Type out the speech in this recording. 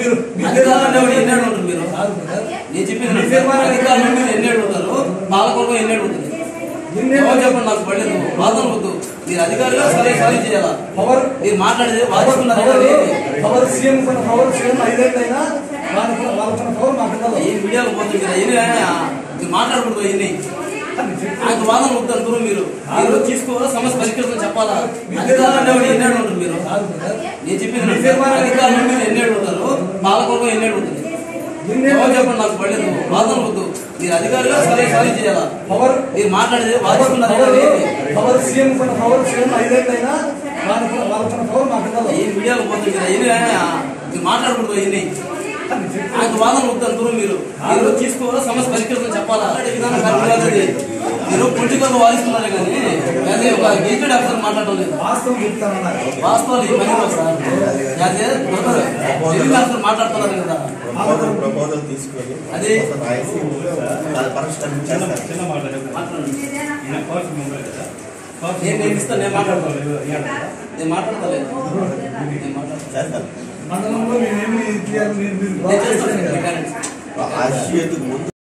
అధికారులు ఎన్నేళ్ళు ఉంటారు మీరు? నేను చెప్పిన అధికారులు ఎన్నేళ్ళు ఉంటారు, పాలకొండ ఎన్నేళ్ళు ఉంటుంది ఎవరు చెప్పండి? నాకు పడలేదు వాదన వద్దు. మీరు అధికారులు సారీ చేయాలా? మీరు మాట్లాడేది వాదిస్తున్నారు. ఈ మీడియాలో పోతుంది కదా, మీరు మాట్లాడకూడదు. ఇన్ని ఆయనకు వాదన వద్దు అంటారు. మీరు మీరు తీసుకోవాలా, సమస్య పరిష్కరించని చెప్పాలా? అధికారులు ఎన్నేళ్ళు ఉంటారు మీరు? నేను చెప్పిన అధికారులు ఎన్నేళ్ళు ఉంటారు, పాలకొండ ఎన్నేళ్ళు ఉంటుంది ఎవరు చెప్పండి? నాకు పడలేదు వాదన వద్దు. మీరు అధికారులు సారీ చేయాలా? మీరు మాట్లాడేది వాదిస్తున్నారు. ఈ మీడియాలో పోతుంది కదా, మీరు మాట్లాడకూడదు. ఇన్ని ఆయనకు వాదన వద్దు అంటారు. మీరు మీరు తీసుకోవాలా, సమస్య పరిష్కరించని చెప్పాలా? విధానం కరెక్ట్ కాదు. మీరు పొలిటికల్ వాదిస్తున్నారు కానీ అదే ఒక గెజిటెడ్ ఆఫీసర్ మాట్లాడటం లేదు. వాస్తవాలు ఈ పని సార్ అదే ఆఫీసర్ మాట్లాడుతున్నారు కదా. అదే నేను ఇస్తాను. నేను మాట్లాడతాను. నేను మాట్లాడతలేదు. మండలంలో